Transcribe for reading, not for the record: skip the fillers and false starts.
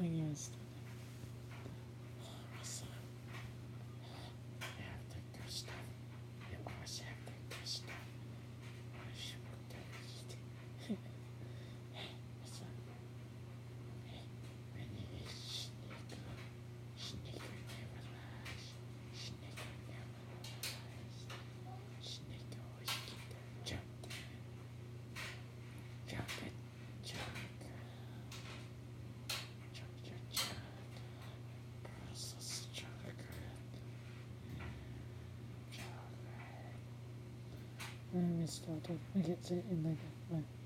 Yes. Awesome. Have the good stuff. You always have the good stuff. What is your good? Hey, what's up? Hey, when you eat sneaker, sneaker never lies. Sneaker never lies. Sneaker always keep that jump down. Jump it, jump it. Jump, jump, jump. Process chocolate. Chocolate. Let me start it. I get it in like that.